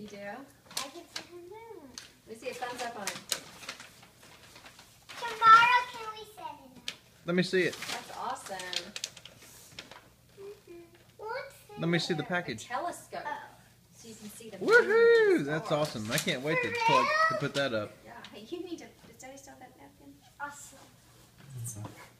You do? I can see the moon. Let me see a thumbs up on it. Tomorrow, can we set it up? Let me see it. That's awesome. What's Let me see the A package. telescope. Oh. So you can see the Woohoo! moon. That's Stars. awesome. I can't wait to plug to put that up. Yeah. Hey, you need to. Does Daddy still have that napkin? Awesome.